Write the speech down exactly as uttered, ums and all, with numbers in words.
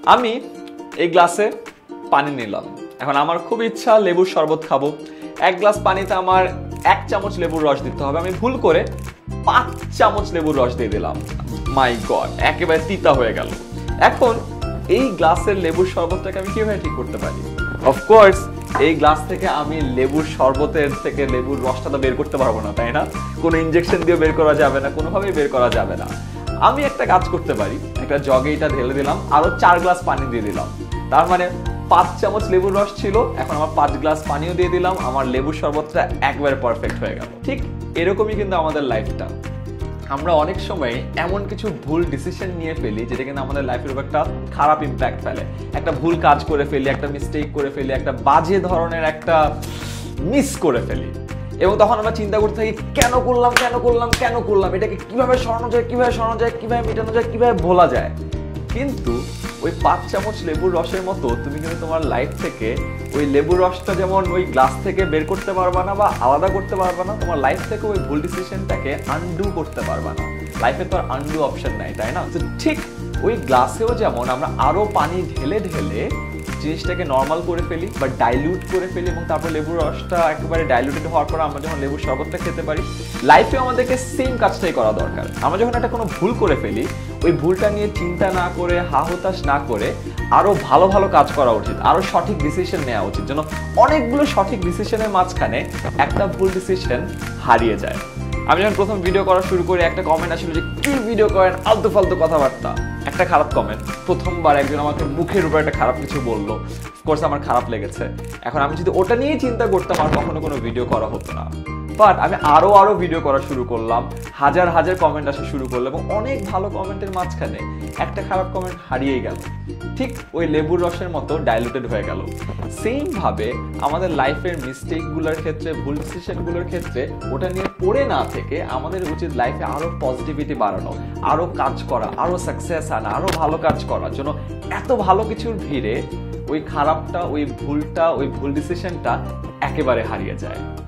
আমি এই গ্লাসে পানি নিলাম। এখন আমার খুব ইচ্ছা লেবুর শরবত খাবো। এক গ্লাস পানিতে আমার এক চামচ লেবুর রস দিতে হবে। আমি ভুল করে পাঁচ চামচ লেবুর রস দিয়ে দিলাম। মাই গড, একেবারে তিতা হয়ে গেল। এখন এই গ্লাসের লেবুর শরবতটাকে আমি কিভাবে ঠিক করতে পারি? অফকোর্স এই গ্লাস থেকে আমি লেবুর শরবতের থেকে লেবুর রসটা তো বের করতে পারবো না, তাই না? কোনো ইনজেকশন দিয়ে বের করা যাবে না, কোনোভাবেই বের করা যাবে না। আমি একটা কাজ করতে পারি, একটা জগে এটা ঢেলে দিলাম, আরো চার গ্লাস পানি দিয়ে দিলাম। তার মানে পাঁচ চামচ লেবুর রস ছিল, এখন আমার পাঁচ গ্লাস পানিও দিয়ে দিলাম, আমার লেবুর শরবতটা একবারে পারফেক্ট হয়ে গেল। ঠিক এরকমই কিন্তু আমাদের লাইফটা। আমরা অনেক সময় এমন কিছু ভুল ডিসিশন নিয়ে ফেলি যেটা কিন্তু আমাদের লাইফের উপর একটা খারাপ ইম্প্যাক্ট ফেলে। একটা ভুল কাজ করে ফেলি, একটা মিস্টেক করে ফেলি, একটা বাজে ধরনের একটা মিস করে ফেলি, এবং তখন আমরা চিন্তা করতে থাকি কেন করলাম কেন করলাম কেন করলাম এটাকে কিভাবে সরানো যায় কিভাবে সরানো যায় কিভাবে মেটানো যায় কিভাবে ভোলা যায়। কিন্তু ওই পাঁচ চামচ লেবুর রসের মতো তুমি কিন্তু তোমার লাইফ থেকে ওই লেবুর রসটা যেমন ওই গ্লাস থেকে বের করতে পারবা না বা আলাদা করতে পারবা না, তোমার লাইফ থেকে ওই ভুল ডিসিশনটাকে আনডু করতে পারবা না। লাইফে তো আর আনডু অপশন নাই, তাই না? তো ঠিক ওই গ্লাসেও যেমন আমরা আরো পানি ঢেলে ঢেলে জিনিসটাকে নর্মাল করে ফেলি বা ডাইলিউট করে ফেলি, এবং তারপর লেবুর রসটা একেবারে ডাইলুটেড হওয়ার পর আমরা যখন লেবুর শরবতটা খেতে পারি, লাইফে আমাদেরকে সেম কাজটাই করা দরকার। আমরা যখন একটা কোনো ভুল করে ফেলি, ওই ভুলটা নিয়ে চিন্তা না করে হা হতাশ না করে আরো ভালো ভালো কাজ করা উচিত, আরো সঠিক ডিসিশন নেওয়া উচিত, যেন অনেকগুলো সঠিক ডিসিশনের মাঝখানে একটা ভুল ডিসিশন হারিয়ে যায়। আমি যখন প্রথম ভিডিও করা শুরু করি, একটা কমেন্ট আসলে যে কি ভিডিও করেন, আলতু ফালতু কথাবার্তা, একটা খারাপ কমেন্ট। প্রথমবার একজন আমাকে মুখের উপর একটা খারাপ কিছু বললো, অফকোর্স আমার খারাপ লেগেছে। এখন আমি যদি ওটা নিয়ে চিন্তা করতাম, আর কখনো কোনো ভিডিও করা হতো না। বাট আমি আরো আরো ভিডিও করা শুরু করলাম, হাজার হাজার কমেন্ট আসা শুরু করলো, এবং অনেক ভালো কমেন্টের মাঝখানে একটা খারাপ কমেন্ট হারিয়ে গেল। ঠিক ওই লেবুর রসের মতো ডাইলুটেড হয়ে গেল। সেম ভাবে আমাদের লাইফের মিস্টেকগুলোর ক্ষেত্রে, ভুল ডিসিশনগুলোর ক্ষেত্রে ওটা নিয়ে পড়ে না থেকে আমাদের উচিত লাইফে আরো পজিটিভিটি বাড়ানো, আরো কাজ করা, আরো সাকসেস আনা, আরো ভালো কাজ করার জন্য। এত ভালো কিছুর ভিড়ে ওই খারাপটা, ওই ভুলটা, ওই ভুল ডিসিশনটা একেবারে হারিয়ে যায়।